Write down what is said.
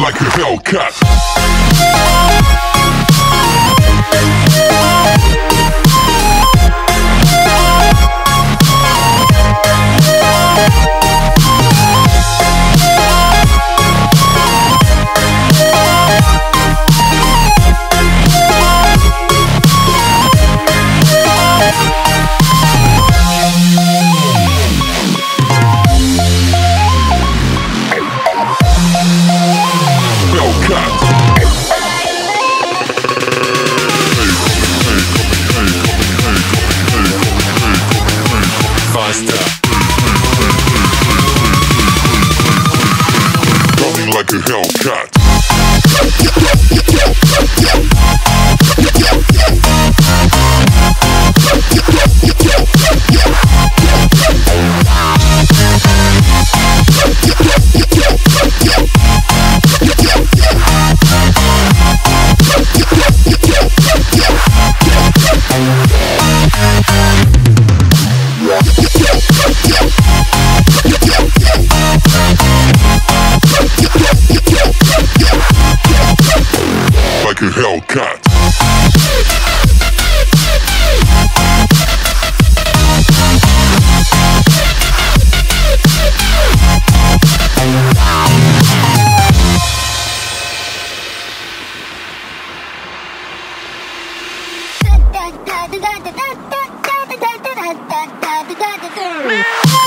like a Hellcat. Coming like a Hellcat. Like a Hellcat. Da da da da da da da da da da da da da da.